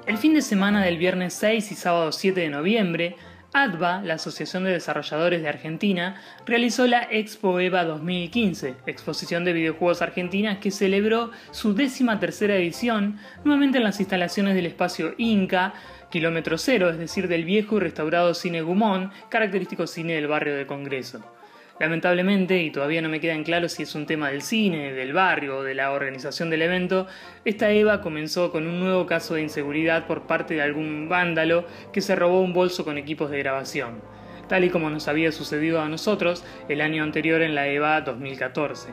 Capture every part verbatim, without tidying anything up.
El fin de semana del viernes seis y sábado siete de noviembre, A D V A, la Asociación de Desarrolladores de Argentina, realizó la Expo EVA dos mil quince, exposición de videojuegos argentinas que celebró su décima tercera edición, nuevamente en las instalaciones del espacio Inca, kilómetro cero, es decir, del viejo y restaurado Cine Gumón, característico cine del barrio de Congreso. Lamentablemente, y todavía no me queda en claro si es un tema del cine, del barrio o de la organización del evento, esta EVA comenzó con un nuevo caso de inseguridad por parte de algún vándalo que se robó un bolso con equipos de grabación, tal y como nos había sucedido a nosotros el año anterior en la EVA dos mil catorce.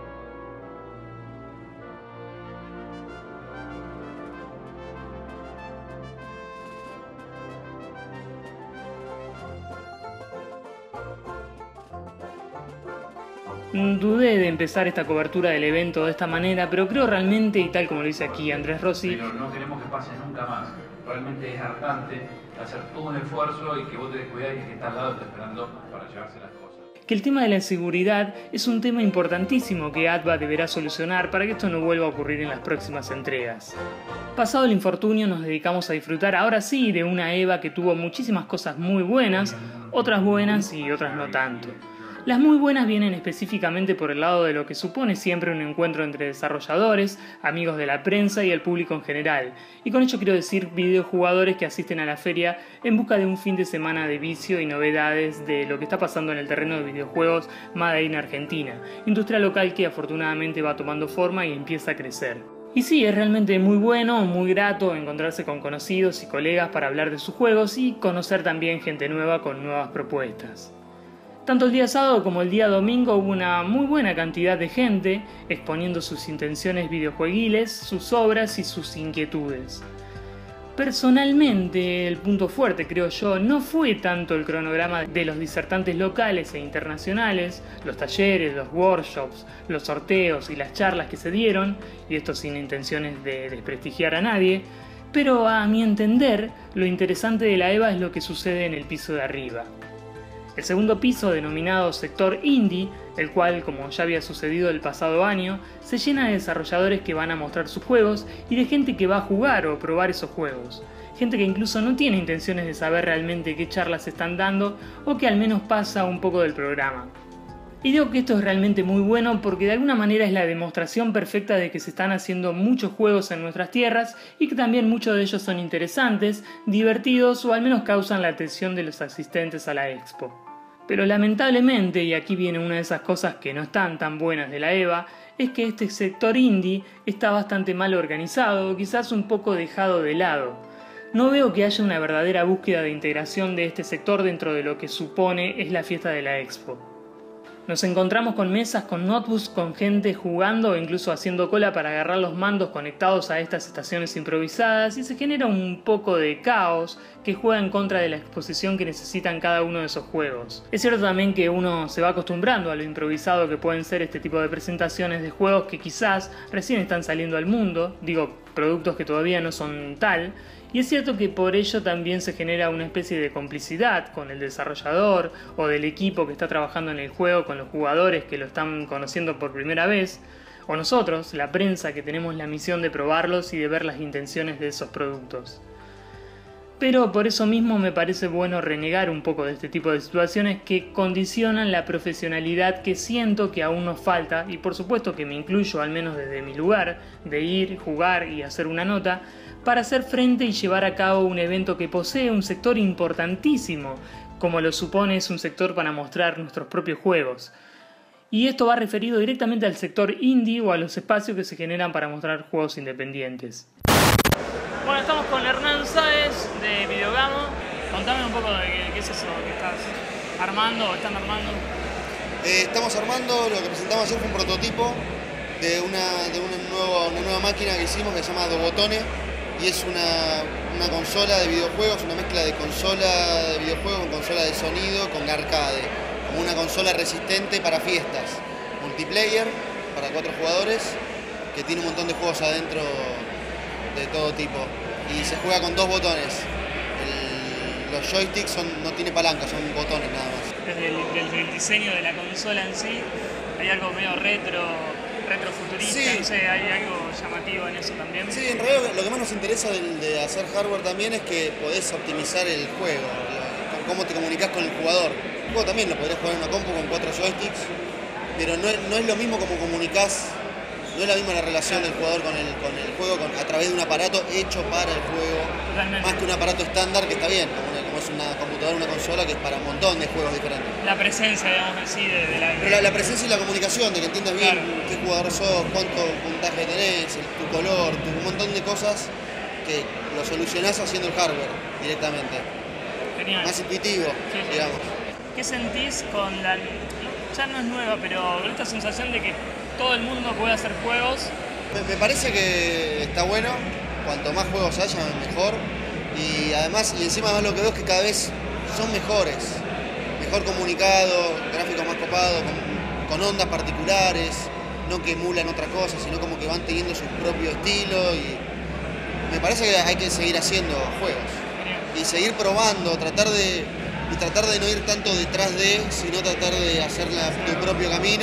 Dudé de empezar esta cobertura del evento de esta manera, pero creo realmente, y tal como lo dice aquí Andrés Rossi, pero no queremos que pase nunca más. Realmente es hartante hacer todo un esfuerzo y que vos te descuidas y que está al lado te esperando para llevarse las cosas. Que el tema de la inseguridad es un tema importantísimo que A D V A deberá solucionar para que esto no vuelva a ocurrir en las próximas entregas. Pasado el infortunio nos dedicamos a disfrutar ahora sí de una EVA que tuvo muchísimas cosas muy buenas, otras buenas y otras no tanto. Las muy buenas vienen específicamente por el lado de lo que supone siempre un encuentro entre desarrolladores, amigos de la prensa y el público en general, y con ello quiero decir videojugadores que asisten a la feria en busca de un fin de semana de vicio y novedades de lo que está pasando en el terreno de videojuegos Made in Argentina, industria local que afortunadamente va tomando forma y empieza a crecer. Y sí, es realmente muy bueno, muy grato encontrarse con conocidos y colegas para hablar de sus juegos y conocer también gente nueva con nuevas propuestas. Tanto el día sábado como el día domingo hubo una muy buena cantidad de gente exponiendo sus intenciones videojueguiles, sus obras y sus inquietudes. Personalmente, el punto fuerte, creo yo, no fue tanto el cronograma de los disertantes locales e internacionales, los talleres, los workshops, los sorteos y las charlas que se dieron, y esto sin intenciones de desprestigiar a nadie, pero a mi entender, lo interesante de la EVA es lo que sucede en el piso de arriba. El segundo piso, denominado sector indie, el cual, como ya había sucedido el pasado año, se llena de desarrolladores que van a mostrar sus juegos y de gente que va a jugar o probar esos juegos. Gente que incluso no tiene intenciones de saber realmente qué charlas se están dando o que al menos pasa un poco del programa. Y digo que esto es realmente muy bueno porque de alguna manera es la demostración perfecta de que se están haciendo muchos juegos en nuestras tierras y que también muchos de ellos son interesantes, divertidos o al menos causan la atención de los asistentes a la expo. Pero lamentablemente, y aquí viene una de esas cosas que no están tan buenas de la EVA, es que este sector indie está bastante mal organizado o quizás un poco dejado de lado. No veo que haya una verdadera búsqueda de integración de este sector dentro de lo que supone es la fiesta de la expo. Nos encontramos con mesas, con notebooks, con gente jugando o incluso haciendo cola para agarrar los mandos conectados a estas estaciones improvisadas y se genera un poco de caos que juega en contra de la exposición que necesitan cada uno de esos juegos. Es cierto también que uno se va acostumbrando a lo improvisado que pueden ser este tipo de presentaciones de juegos que quizás recién están saliendo al mundo, digo, productos que todavía no son tal, y es cierto que por ello también se genera una especie de complicidad con el desarrollador o del equipo que está trabajando en el juego con los jugadores que lo están conociendo por primera vez, o nosotros, la prensa, que tenemos la misión de probarlos y de ver las intenciones de esos productos. Pero por eso mismo me parece bueno renegar un poco de este tipo de situaciones que condicionan la profesionalidad que siento que aún nos falta, y por supuesto que me incluyo, al menos desde mi lugar, de ir, jugar y hacer una nota, para hacer frente y llevar a cabo un evento que posee un sector importantísimo, como lo supone es un sector para mostrar nuestros propios juegos. Y esto va referido directamente al sector indie o a los espacios que se generan para mostrar juegos independientes. Bueno, estamos con Hernán Sáez de Videogamo. Contame un poco de qué, qué es eso que estás armando o están armando. Eh, estamos armando, lo que presentamos ayer fue un prototipo de una, de una, nueva, una nueva máquina que hicimos que se llama Dobotone. Y es una, una consola de videojuegos, una mezcla de consola de videojuegos con consola de sonido, con arcade. Como una consola resistente para fiestas. Multiplayer, para cuatro jugadores, que tiene un montón de juegos adentro de todo tipo. Y se juega con dos botones. El, los joysticks son, no tiene palanca, son botones nada más. Desde el, desde el diseño de la consola en sí, hay algo medio retro, retrofuturista, Sí. no sé, hay algo llamativo en eso también. Sí, en realidad lo que más nos interesa de, de hacer hardware también es que podés optimizar el juego, la- cómo te comunicas con el jugador. El juego también lo podrías jugar en una compu con cuatro joysticks, pero no es, no es lo mismo como comunicás, no es la misma la relación del jugador con el, con el juego con, a través de un aparato hecho para el juego, Totalmente. más que un aparato estándar que está bien, como, una- como es una computadora, una consola que es para un montón de juegos diferentes. La presencia, digamos, en sí de, de la... Pero la, la presencia y la comunicación, de que entiendas bien Claro. qué jugador sos, cuánto puntaje tenés, el- tu color, tu, un montón de cosas que lo solucionás haciendo el hardware directamente. Genial. Más intuitivo, Sí, sí. digamos. ¿Qué sentís con la... ya no es nueva, pero esta sensación de que todo el mundo puede hacer juegos? Me, me parece que está bueno, cuanto más juegos haya, mejor. Y además, y encima más lo que veo es que cada vez son mejores. Mejor comunicado, gráficos más copados, con, con ondas particulares, no que emulan otra cosa, sino como que van teniendo su propio estilo. Y me parece que hay que seguir haciendo juegos. Genial. Y seguir probando, tratar de, y tratar de no ir tanto detrás de, sino tratar de hacer la- tu propio camino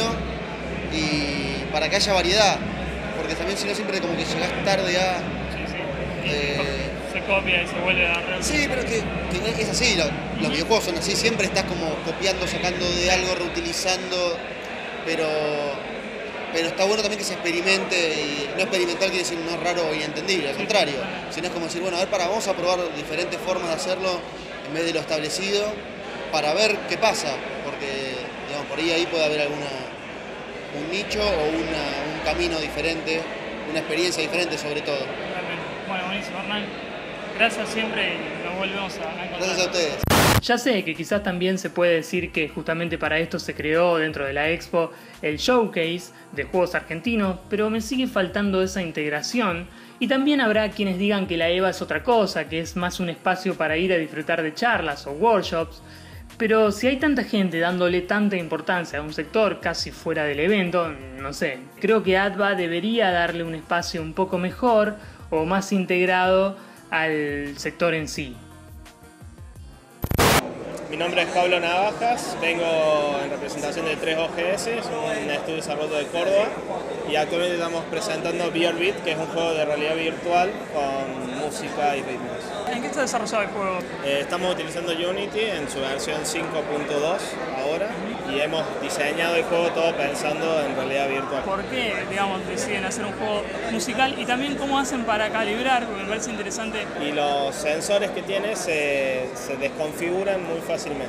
y para que haya variedad. Porque también si no siempre como que llegás tarde a... Sí, sí. Eh, Se copia y se vuelve a real. Sí, pero que, que es así, lo- los videojuegos son así, siempre estás como copiando, sacando de algo, reutilizando, pero, pero está bueno también que se experimente, y no experimental quiere decir no raro o inentendible, al contrario, sino es como decir, bueno, a ver, para, vamos a probar diferentes formas de hacerlo en vez de lo establecido, para ver qué pasa, porque digamos, por ahí, ahí puede haber alguna, un nicho o una- un camino diferente, una experiencia diferente sobre todo. Realmente. Bueno, buenísimo, Hernán. Gracias siempre y nos volvemos a a encontrar. Gracias a ustedes. Ya sé que quizás también se puede decir que justamente para esto se creó dentro de la Expo el showcase de juegos argentinos, pero me sigue faltando esa integración y también habrá quienes digan que la EVA es otra cosa, que es más un espacio para ir a disfrutar de charlas o workshops, pero si hay tanta gente dándole tanta importancia a un sector casi fuera del evento, no sé, creo que A D V A debería darle un espacio un poco mejor o más integrado al sector en sí. Mi nombre es Pablo Navajas, vengo en representación de tres O G S, es un estudio de desarrollo de Córdoba y actualmente estamos presentando VRBeat, que es un juego de realidad virtual con música y ritmos. ¿En qué está desarrollado el juego? Eh, estamos utilizando Unity en su versión cinco punto dos ahora y hemos diseñado el juego todo pensando en realidad virtual. ¿Por qué, digamos, deciden hacer un juego musical? Y también cómo hacen para calibrar, porque me parece interesante. Y los sensores que tiene se, se desconfiguran muy fácilmente.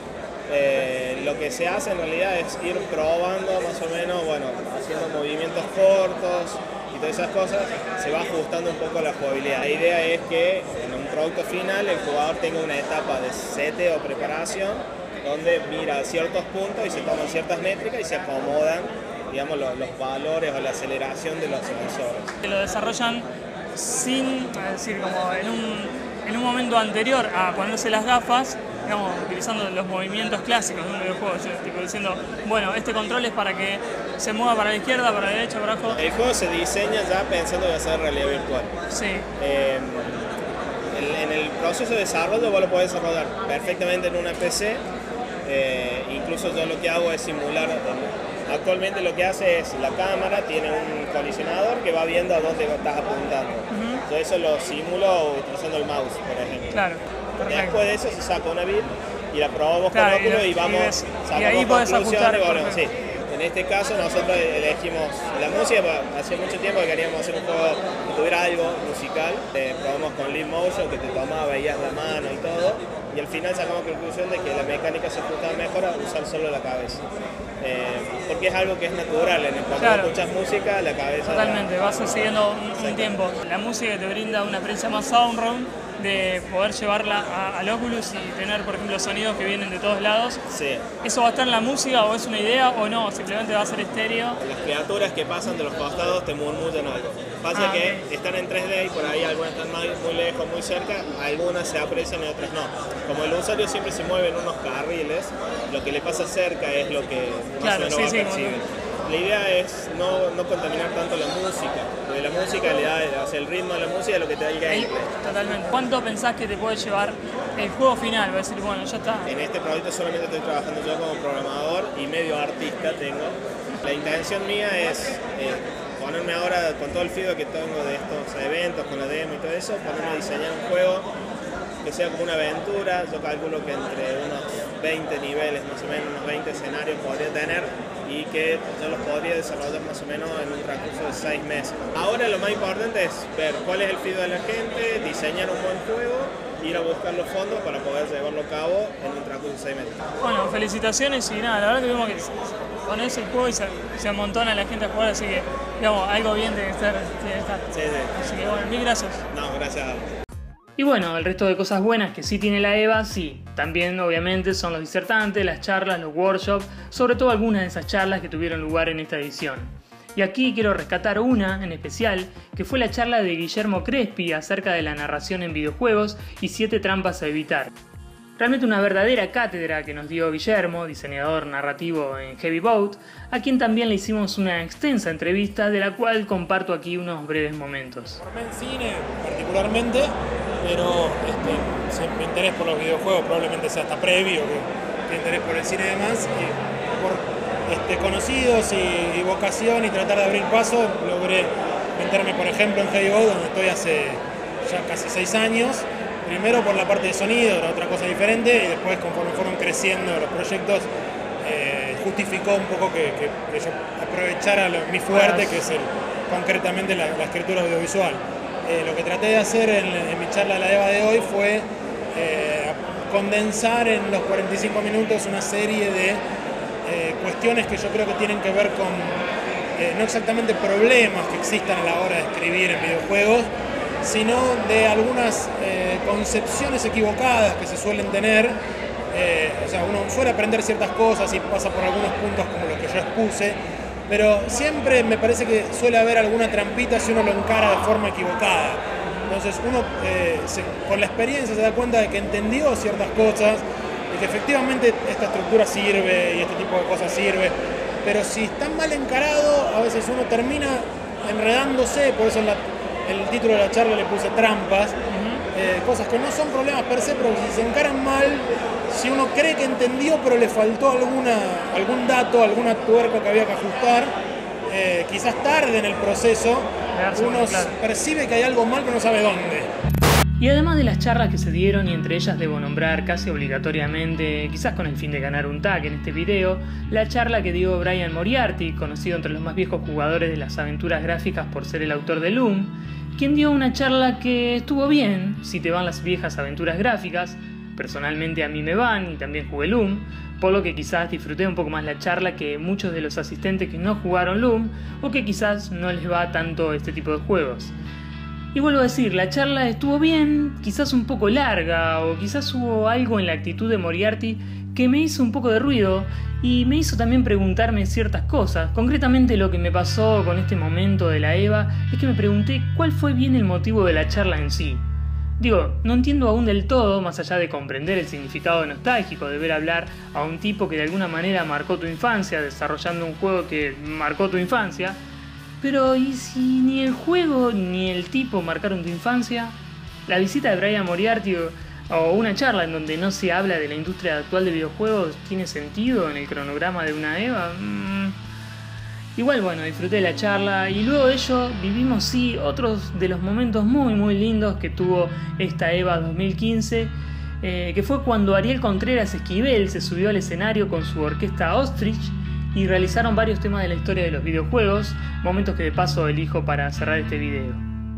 Eh, lo que se hace en realidad es ir probando más o menos, bueno, haciendo movimientos cortos y todas esas cosas, se va ajustando un poco la jugabilidad. La idea es que en un producto final el jugador tenga una etapa de seteo o preparación donde mira ciertos puntos y se toman ciertas métricas y se acomodan, digamos, los, los valores o la aceleración de los sensores. Lo desarrollan sin, es decir, como en un, en un momento anterior a ponerse las gafas, digamos, utilizando los movimientos clásicos de un videojuego, tipo diciendo, bueno, este control es para que se mueva para la izquierda, para la derecha, para abajo. El juego se diseña ya pensando en hacer realidad virtual. Sí. Eh, en, en el proceso de desarrollo vos lo podés desarrollar perfectamente en una P C, eh, incluso yo lo que hago es simular. Actualmente lo que hace es la cámara tiene un colisionador que va viendo a dónde estás apuntando. Uh-huh. Yo eso lo simulo utilizando el mouse, por ejemplo. Claro. Perfecto. Después de eso se saca una build y la probamos Claro, con óculos y y, lo- vamos y ves- y sacamos ahí podés conclusiones, ajustar, bueno, por sí. En este caso nosotros elegimos la música, hace mucho tiempo que queríamos hacer un juego que tuviera algo musical. Eh, probamos con Leap Motion, que te tomaba, veías la mano y todo, y al final sacamos conclusión de que la mecánica se ajustaba mejor a usar solo la cabeza. Eh, porque es algo que es natural, en el cuando Claro. escuchas música, la cabeza... Totalmente, vas siguiendo un, un tiempo. La música te brinda una experiencia más sound room, de poder llevarla a- al Oculus y tener, por ejemplo, sonidos que vienen de todos lados. Sí. ¿Eso va a estar en la música o es una idea o no? Simplemente va a ser estéreo. Las criaturas que pasan de los costados te murmullan algo. Pasa Ah, que ok. están en tres D y por ahí algunas están muy, muy lejos, muy cerca, algunas se aprecian y otras no. Como el usuario siempre se mueve en unos carriles, lo que le pasa cerca es lo que más Claro, o menos sí, va a sí, percibir. la idea es no, no contaminar tanto la música, porque la música le da, o sea, el ritmo de la música es lo que te da el gameplay. Totalmente. ¿Cuánto pensás que te puede llevar el juego final? Va a decir, bueno, ya está. En este proyecto solamente estoy trabajando yo como programador y medio artista tengo. La intención mía es eh, ponerme ahora, con todo el feedback que tengo de estos eventos, con la demo y todo eso, ponerme a diseñar un juego que sea como una aventura. Yo calculo que entre unos veinte niveles, más o menos, unos veinte escenarios podría tener y que yo los podría desarrollar más o menos en un transcurso de seis meses. Ahora lo más importante es ver cuál es el feedback de la gente, diseñar un buen juego, ir a buscar los fondos para poder llevarlo a cabo en un transcurso de seis meses. Bueno, felicitaciones y nada, la verdad que vimos que pones el juego y se, se amontona la gente a jugar, así que, digamos, algo bien tiene que estar. Tiene que estar. Sí, sí. Así que bueno, mil gracias. No, gracias a vos. Y bueno, el resto de cosas buenas que sí tiene la EVA, sí. También obviamente son los disertantes, las charlas, los workshops, sobre todo algunas de esas charlas que tuvieron lugar en esta edición. Y aquí quiero rescatar una en especial, que fue la charla de Guillermo Crespi acerca de la narración en videojuegos y siete trampas a evitar. Realmente una verdadera cátedra que nos dio Guillermo, diseñador narrativo en Heavy Boat, a quien también le hicimos una extensa entrevista de la cual comparto aquí unos breves momentos. Formé en cine particularmente, pero este, mi interés por los videojuegos probablemente sea hasta previo que, que interés por el cine y demás. Y por este, conocidos y, y vocación y tratar de abrir paso, logré meterme por ejemplo en Heavy Boat, donde estoy hace ya casi seis años. Primero por la parte de sonido, era otra cosa diferente, y después conforme fueron creciendo los proyectos, eh, justificó un poco que, que, que yo aprovechara lo, mi fuerte, que es el, concretamente la, la escritura audiovisual. Eh, lo que traté de hacer en, en mi charla de la EVA de hoy fue eh, condensar en los cuarenta y cinco minutos una serie de eh, cuestiones que yo creo que tienen que ver con, eh, no exactamente problemas que existan a la hora de escribir en videojuegos, sino de algunas eh, concepciones equivocadas que se suelen tener. Eh, o sea, uno suele aprender ciertas cosas y pasa por algunos puntos como los que yo expuse, pero siempre me parece que suele haber alguna trampita si uno lo encara de forma equivocada. Entonces uno eh, se, con la experiencia se da cuenta de que entendió ciertas cosas, de que efectivamente esta estructura sirve y este tipo de cosas sirve, pero si está mal encarado, a veces uno termina enredándose. Por eso en la el título de la charla le puse trampas, uh-huh. eh, cosas que no son problemas per se, pero si se encaran mal, si uno cree que entendió pero le faltó alguna, algún dato, alguna tuerca que había que ajustar, eh, quizás tarde en el proceso, uno claro. percibe que hay algo mal pero no sabe dónde. Y además de las charlas que se dieron, y entre ellas debo nombrar casi obligatoriamente, quizás con el fin de ganar un tag en este video, la charla que dio Brian Moriarty, conocido entre los más viejos jugadores de las aventuras gráficas por ser el autor de Loom, quien dio una charla que estuvo bien, si te van las viejas aventuras gráficas. Personalmente a mí me van y también jugué Loom, por lo que quizás disfruté un poco más la charla que muchos de los asistentes que no jugaron Loom o que quizás no les va tanto este tipo de juegos. Y vuelvo a decir, la charla estuvo bien, quizás un poco larga, o quizás hubo algo en la actitud de Moriarty que me hizo un poco de ruido y me hizo también preguntarme ciertas cosas. Concretamente lo que me pasó con este momento de la EVA es que me pregunté cuál fue bien el motivo de la charla en sí. Digo, no entiendo aún del todo, más allá de comprender el significado nostálgico de ver hablar a un tipo que de alguna manera marcó tu infancia desarrollando un juego que marcó tu infancia. Pero ¿y si ni el juego ni el tipo marcaron tu infancia? La visita de Brian Moriarty o, o una charla en donde no se habla de la industria actual de videojuegos tiene sentido en el cronograma de una EVA. Mm. Igual bueno, disfruté de la charla y luego de ello vivimos sí otros de los momentos muy muy lindos que tuvo esta EVA dos mil quince, eh, que fue cuando Ariel Contreras Esquivel se subió al escenario con su orquesta Ostrich y realizaron varios temas de la historia de los videojuegos, momentos que de paso elijo para cerrar este video.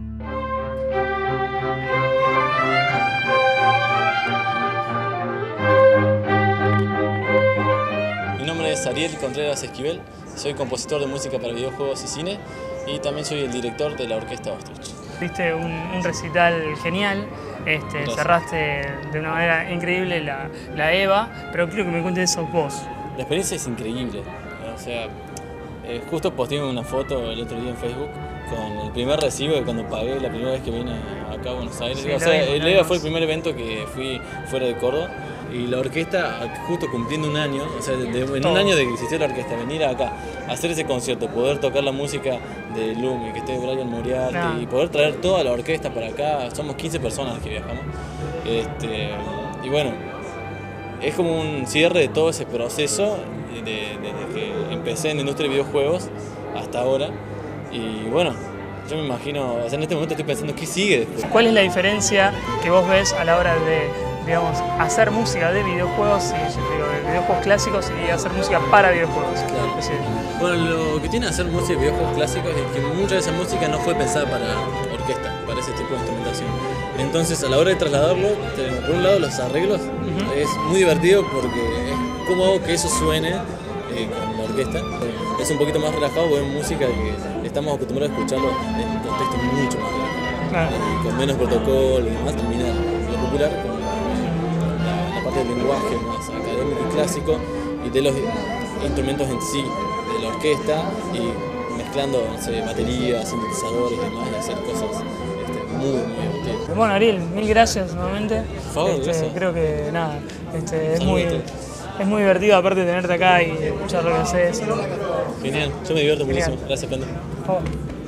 Mi nombre es Ariel Contreras Esquivel, soy compositor de música para videojuegos y cine y también soy el director de la orquesta Ostrich. Viste un, un recital genial, este, cerraste de una manera increíble la, la EVA, pero quiero que me cuentes eso vos. La experiencia es increíble. O sea, eh, justo posteé una foto el otro día en Facebook con el primer recibo de cuando pagué la primera vez que vine acá a Buenos Aires. Sí, o sea, el EVA fue el primer evento que fui fuera de Córdoba Y la orquesta, justo cumpliendo un año, o sea, de, de, en un año de que existió la orquesta, venir acá, hacer ese concierto, poder tocar la música de Lumi, que esté Brian Moriarty, Ah. y poder traer toda la orquesta para acá, somos quince personas que viajamos. Este, y bueno, es como un cierre de todo ese proceso desde de, de que empecé en la industria de videojuegos hasta ahora. Y bueno, yo me imagino, o sea, en este momento estoy pensando qué sigue después. ¿Cuál es la diferencia que vos ves a la hora de, digamos, hacer música de videojuegos, y, digo, de videojuegos clásicos y hacer música para videojuegos? Claro. Es decir, Bueno, lo que tiene hacer música de videojuegos clásicos es que mucha de esa música no fue pensada para orquesta, para ese tipo de instrumentación. Entonces, a la hora de trasladarlo, tenemos por un lado los arreglos, Ujú. es muy divertido porque es cómo hago que eso suene eh, con la orquesta. Es un poquito más relajado porque es música que estamos acostumbrados a escucharlo en un contexto mucho más relajado. claro. Y con menos protocolo y demás, termina lo popular con la, la parte del lenguaje más académico y clásico y de los instrumentos en sí, de la orquesta, y mezclando, no sé, baterías, sintetizadores y demás, y hacer cosas este, muy, muy divertidas. Bueno, Ariel, mil gracias nuevamente. Por favor, Este, gracias. creo que nada, este, es, Salud muy, a todos. es muy divertido aparte de tenerte acá y escuchar lo que haces. Genial, yo me divierto Genial. muchísimo. Gracias, Panda. Por favor.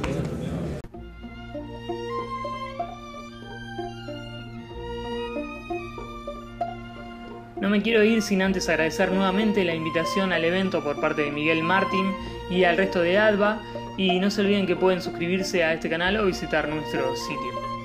No me quiero ir sin antes agradecer nuevamente la invitación al evento por parte de Miguel Martín y al resto de ADVA, y no se olviden que pueden suscribirse a este canal o visitar nuestro sitio.